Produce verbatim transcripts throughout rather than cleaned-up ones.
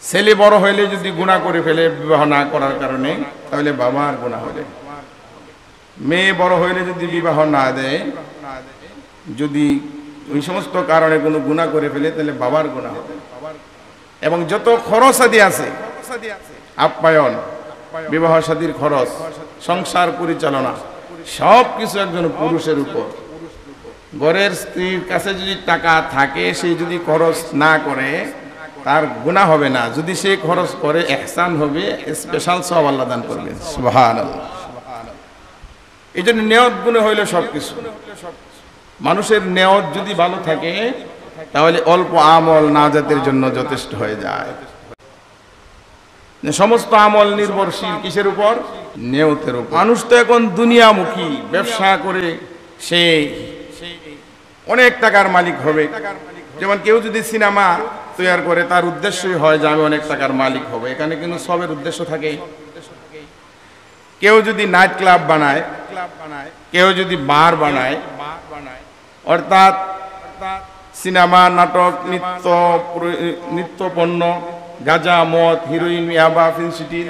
ছেলে বড় হইলে যদি গুনাহ করে ফেলে বিবাহ না করার কারণে, তাহলে বাবার গুনাহ হবে। মেয়ে বড় হইলে যদি বিবাহ না দেয়, যদি ওই সমস্ত কারণে কোনো গুনাহ করে ফেলে, তাহলে বাবার গুনাহ হবে। এবং যত খরচ আদি আছে, আপ্যায়ন, বিবাহ শাদীর খরচ, সংসার পরিচালনা, সব কিছু একজন পুরুষের উপর। ঘরের স্ত্রীর কাছে যদি টাকা থাকে, সে যদি খরচ না করে তার গুনাহ হবে না। যদি সে খরচ করে ইহসান হবে, স্পেশাল সওয়াব আল্লাহ দান করবেন। সুবহানাল্লাহ। এই জন্য নিয়ত গুণে হইল সবকিছু। মানুষের নিয়ত যদি ভালো থাকে, তাহলে অল্প আমল নাজাতের জন্য যথেষ্ট হয়ে যায়। সমস্ত আমল নির্ভরশীল কিসের উপর? নিয়তের উপর। মানুষ তো এখন দুনিয়ামুখী, ব্যবসা করে সে অনেক টাকার মালিক হবে। যেমন কেউ যদি সিনেমা তৈরি করে, তার উদ্দেশ্যই হয় যে আমি অনেক টাকার মালিক হব। এখানে কিন্তু সবের উদ্দেশ্য থাকে। কেউ যদি নাইট ক্লাব বানায়, কেউ যদি বার বানায়, অর্থাৎ সিনেমা, নাটক, নৃত্য, নিত্য পণ্য, গাঁজা, মদ, হিরোইন, ইয়াবা, ফিনসিটি,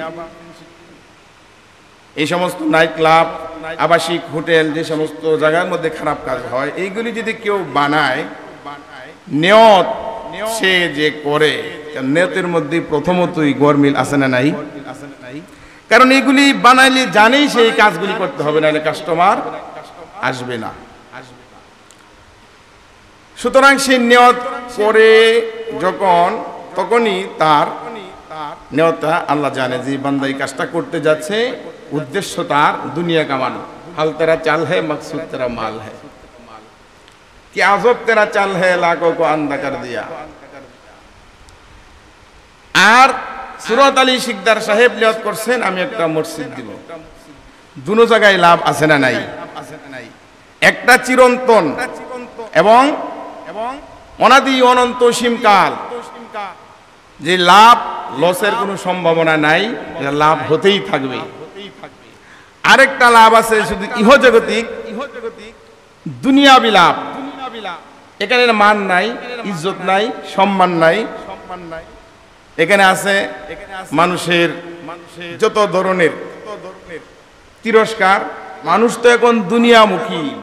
এই সমস্ত নাইট ক্লাব, আবাসিক হোটেল, যে সমস্ত জায়গার মধ্যে খারাপ কাজ হয়, এইগুলি যদি কেউ বানায়, নিয়ত সে যে করে, নিয়তের মধ্যে প্রথমতই গরমিল আছে না নাই? কারণ এগুলি বানাইলে জানেই সেই কাজগুলি করতে হবে, নাহলে কাস্টমার আসবে না। সুতরাং সে নিয়ত করে যখন, তখনই তার নিয়তটা আল্লাহ জানে যে বান্দা এই কাজটা করতে যাচ্ছে, উদ্দেশ্য তার দুনিয়া কামানো। হাল তেরা চাল হে মকসুদ তেরা মাল হে, কি আজব তেরা চাল হে লাখো কো আন্দা কর দিয়া। আর সুরত আলী শিকদার সাহেব নিয়ত করছেন আমি একটা মসজিদ দিব। দুনো জায়গায় লাভ আছে না নাই? একটা চিরন্তন এবং অনাদি অনন্ত সীমকাল, যে লাভ লসের কোনো সম্ভাবনা নাই, লাভ হতেই থাকবে। আরেকটা লাভ আছে শুধু ইহজগতিক, দুনিয়াবি লাভ। এখানে মান নাই, ইজ্জত নাই, সম্মান নাই। এখানে আছে মানুষের যত ধরনের তিরস্কার। মানুষ তো এখন দুনিয়ামুখী।